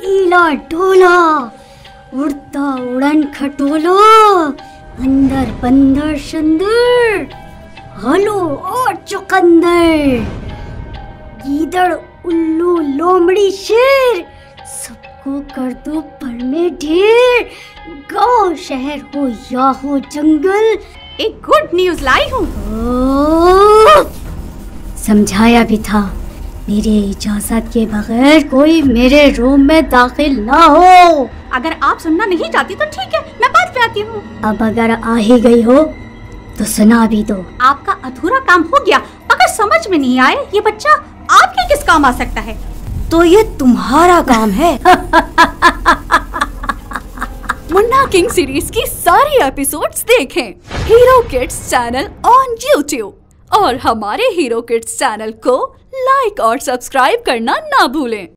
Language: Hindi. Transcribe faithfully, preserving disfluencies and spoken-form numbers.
नीला डोला, उड़ता उड़न खटोला, अंदर बंदर शंदर, हलो और चुकंदर, गीदड़ उल्लू लोमड़ी शेर, सबको कर दो पर में ढेर। गाँव शहर हो या हो जंगल, एक गुड न्यूज लाई हूँ। समझाया भी था, मेरे इजाजत के बगैर कोई मेरे रूम में दाखिल ना हो। अगर आप सुनना नहीं चाहती तो ठीक है, मैं बाद में आती हूँ। अब अगर आ ही गई हो तो सुना भी दो। आपका अधूरा काम हो गया। अगर समझ में नहीं आए ये बच्चा आपके किस काम आ सकता है? तो ये तुम्हारा काम है। मुन्ना किंग सीरीज की सारी एपिसोड्स देखें hero kids channel on YouTube, और हमारे हीरो किड्स चैनल को लाइक और सब्सक्राइब करना ना भूलें।